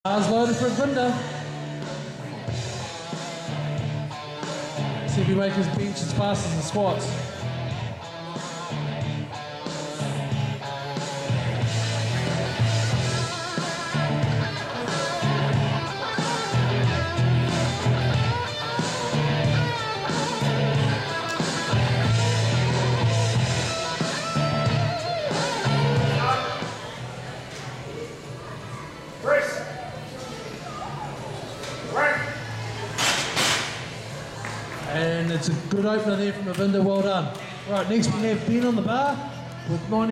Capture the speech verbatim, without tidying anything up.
Bars loaded for Vinda. See if he make his bench as fast as the squats. And it's a good opener there from Avinda, well done. Right, next we have Ben on the bar with ninety.